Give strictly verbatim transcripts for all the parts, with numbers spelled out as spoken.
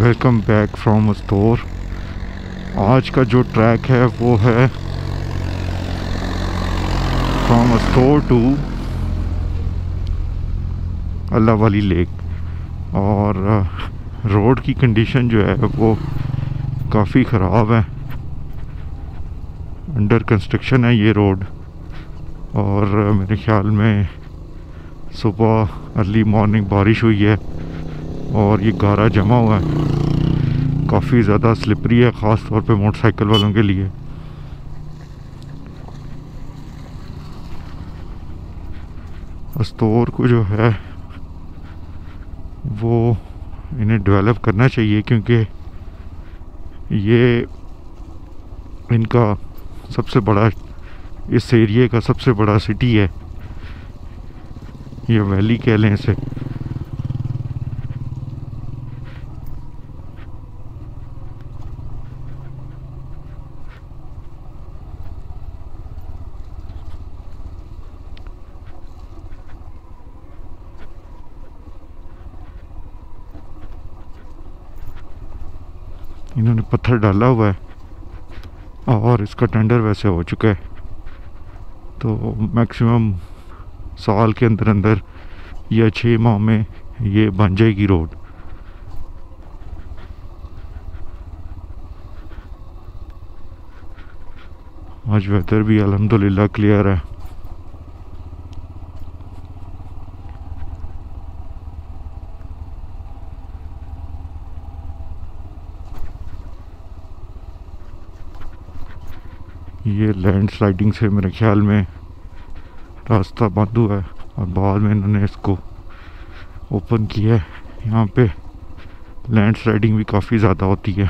Welcome back from store. आज का जो ट्रैक है वो है फ्रॉम स्टोर टू अल्लाह वाली लेक। और रोड की कंडीशन जो है वो काफ़ी ख़राब है, अंडर कंस्ट्रक्शन है ये रोड। और मेरे ख्याल में सुबह अर्ली मॉर्निंग बारिश हुई है और ये गारा जमा हुआ है, काफ़ी ज़्यादा स्लिपरी है, ख़ास तौर पे मोटरसाइकिल वालों के लिए। स्टोर को जो है वो इन्हें डेवलप करना चाहिए, क्योंकि ये इनका सबसे बड़ा, इस एरिए का सबसे बड़ा सिटी है, ये वैली कह लें इसे। इन्होंने पत्थर डाला हुआ है और इसका टेंडर वैसे हो चुका है, तो मैक्सिमम साल के अंदर अंदर या छः माह में ये बन जाएगी रोड। आज वेदर भी अल्हम्दुलिल्लाह क्लियर है। ये लैंड स्लाइडिंग से मेरे ख्याल में रास्ता बंद हुआ है और बाद में इन्होंने इसको ओपन किया है। यहाँ पे लैंड स्लाइडिंग भी काफ़ी ज़्यादा होती है,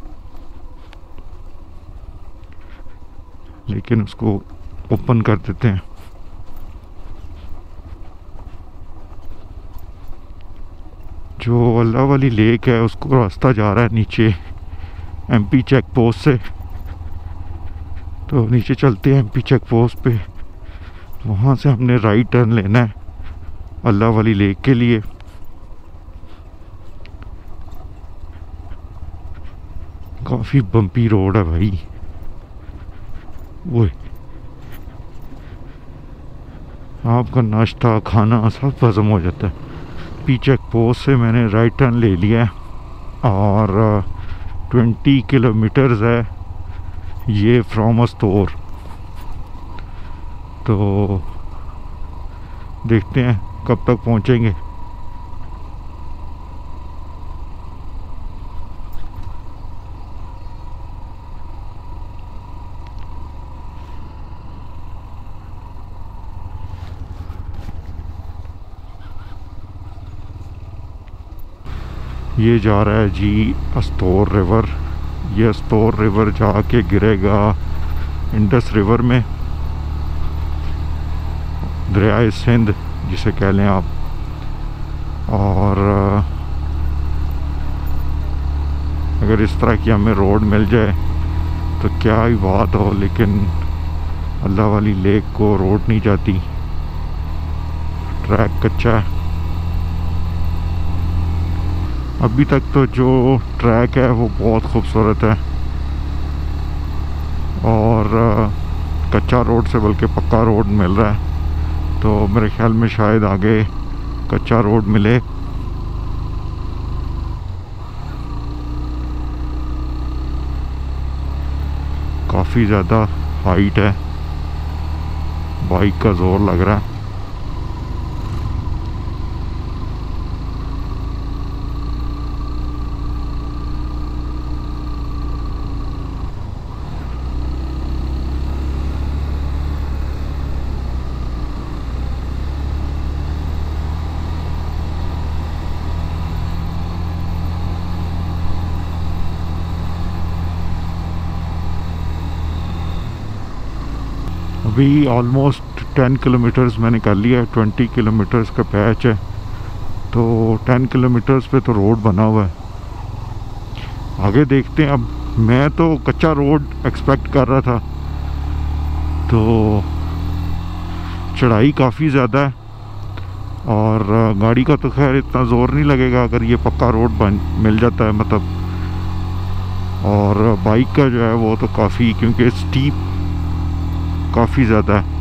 लेकिन उसको ओपन कर देते हैं। जो अल्लाह वाली लेक है उसको रास्ता जा रहा है नीचे एमपी चेक पोस्ट से, तो नीचे चलते हैं एमपी चेक पोस्ट पे। वहाँ से हमने राइट टर्न लेना है अल्लाह वाली लेक के लिए। काफ़ी बम्पी रोड है भाई, वो आपका नाश्ता खाना सब हजम हो जाता है। पी चेक पोस्ट से मैंने राइट टर्न ले लिया है और ट्वेंटी किलोमीटर्स है ये फ्रॉम स्टोर। तो देखते हैं कब तक पहुंचेंगे। ये जा रहा है जी स्टोर रिवर। ये स्टोर रिवर जाके गिरेगा इंडस रिवर में, दरियाए सिंध जिसे कह लें आप। और अगर इस तरह की हमें रोड मिल जाए तो क्या ही बात हो, लेकिन अल्लाह वाली लेक को रोड नहीं जाती, ट्रैक कच्चा है। अभी तक तो जो ट्रैक है वो बहुत खूबसूरत है और कच्चा रोड से बल्कि पक्का रोड मिल रहा है, तो मेरे ख्याल में शायद आगे कच्चा रोड मिले। काफ़ी ज़्यादा हाइट है, बाइक का जोर लग रहा है। अभी ऑलमोस्ट टेन किलोमीटर्स मैंने कर लिया है, ट्वेंटी किलोमीटर्स का पैच है, तो टेन किलोमीटर्स पे तो रोड बना हुआ है। आगे देखते हैं। अब मैं तो कच्चा रोड एक्सपेक्ट कर रहा था, तो चढ़ाई काफ़ी ज़्यादा है और गाड़ी का तो खैर इतना ज़ोर नहीं लगेगा अगर ये पक्का रोड बन मिल जाता है मतलब। और बाइक का जो है वो तो काफ़ी, क्योंकि स्टीप काफ़ी ज़्यादा है।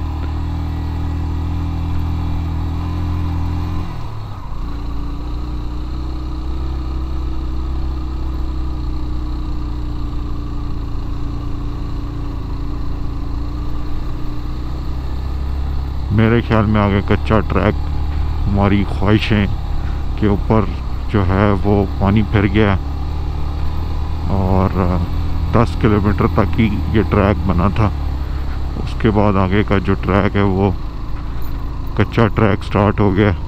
मेरे ख्याल में आगे कच्चा ट्रैक हमारी ख्वाहिशें के ऊपर जो है वो पानी फिर गया और दस किलोमीटर तक ही ये ट्रैक बना था। उसके बाद आगे का जो ट्रैक है वो कच्चा ट्रैक स्टार्ट हो गया।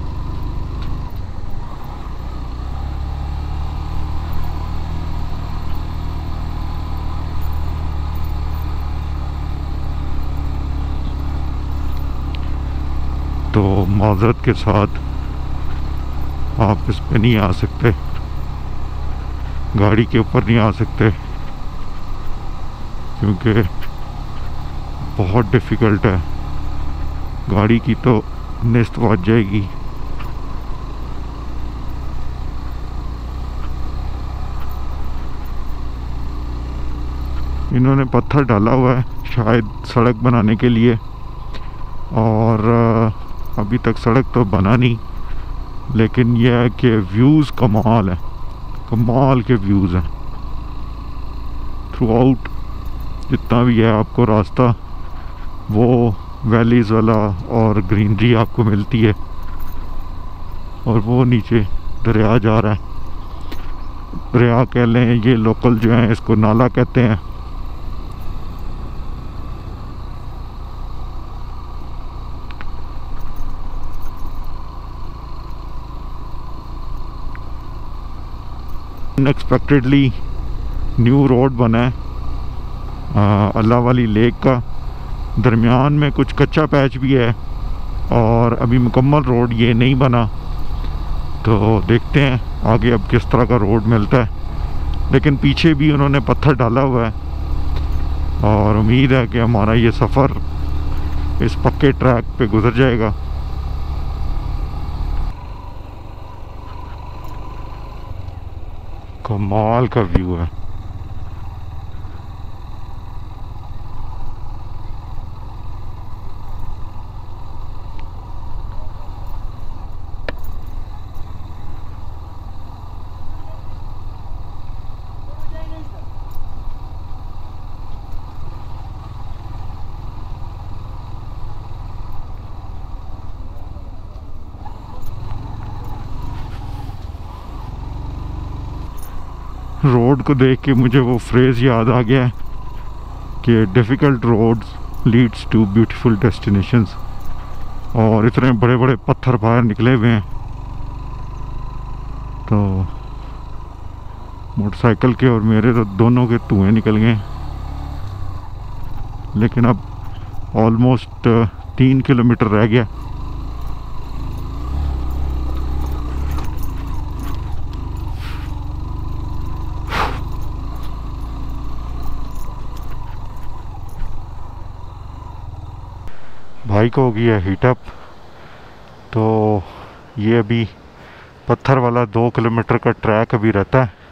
तो माजरत के साथ आप इस पे नहीं आ सकते, गाड़ी के ऊपर नहीं आ सकते, क्योंकि बहुत डिफ़िकल्ट है। गाड़ी की तो निस्त बच जाएगी। इन्होंने पत्थर डाला हुआ है शायद सड़क बनाने के लिए, और अभी तक सड़क तो बना नहीं, लेकिन यह है कि व्यूज़ कमाल है, कमाल के व्यूज़ हैं थ्रू आउट। जितना भी है आपको रास्ता वो वैलीज़ वाला और ग्रीनरी आपको मिलती है। और वो नीचे दरिया जा रहा है, दरिया कह लें, ये लोकल जो हैं इसको नाला कहते हैं। अनएक्सपेक्टेडली न्यू रोड बना है अल्लाह वाली लेक का। दरमियान में कुछ कच्चा पैच भी है और अभी मुकम्मल रोड ये नहीं बना। तो देखते हैं आगे अब किस तरह का रोड मिलता है। लेकिन पीछे भी उन्होंने पत्थर डाला हुआ है और उम्मीद है कि हमारा ये सफ़र इस पक्के ट्रैक पे गुजर जाएगा। कमाल का व्यू है। रोड को देख के मुझे वो फ्रेज़ याद आ गया कि difficult roads leads to beautiful destinations. और इतने बड़े बड़े पत्थर बाहर निकले हुए हैं, तो मोटरसाइकिल के और मेरे तो दोनों के धुएँ निकल गए। लेकिन अब ऑलमोस्ट तीन किलोमीटर रह गया। बाइक हो गई है हीटअप। तो ये अभी पत्थर वाला दो किलोमीटर का ट्रैक अभी रहता है।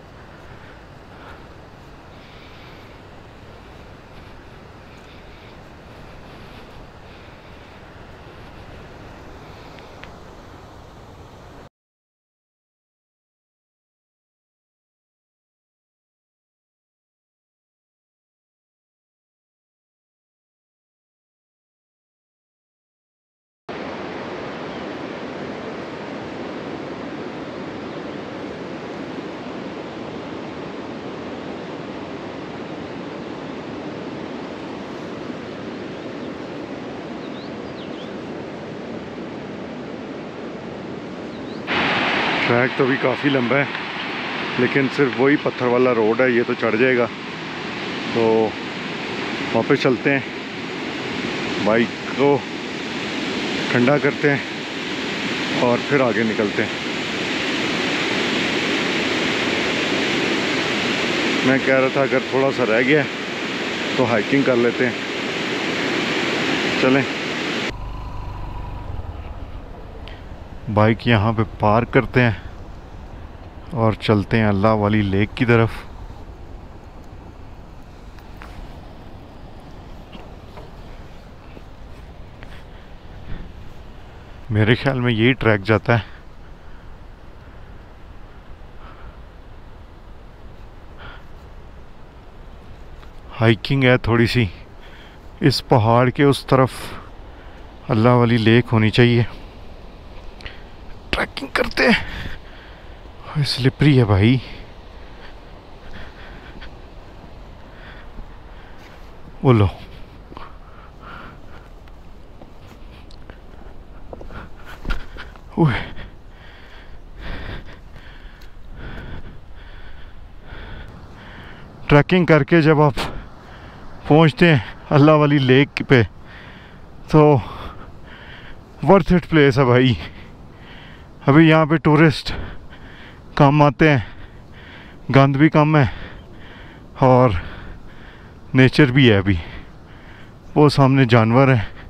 ट्रैक तो भी काफ़ी लंबा है, लेकिन सिर्फ वही पत्थर वाला रोड है, ये तो चढ़ जाएगा। तो वापस चलते हैं, बाइक को ठंडा करते हैं और फिर आगे निकलते हैं। मैं कह रहा था अगर थोड़ा सा रह गया तो हाइकिंग कर लेते हैं। चलें। बाइक यहाँ पे पार्क करते हैं और चलते हैं अल्लाह वाली लेक की तरफ। मेरे ख्याल में यही ट्रैक जाता है। हाइकिंग है थोड़ी सी, इस पहाड़ के उस तरफ अल्लाह वाली लेक होनी चाहिए। ट्रैकिंग करते हैं। स्लिपरी है भाई। बोलो ट्रैकिंग करके जब आप पहुंचते हैं अल्लाह वाली लेक पे तो वर्थ इट प्लेस है भाई। अभी यहाँ पे टूरिस्ट कम आते हैं, गंद भी कम है और नेचर भी है। अभी वो सामने जानवर है।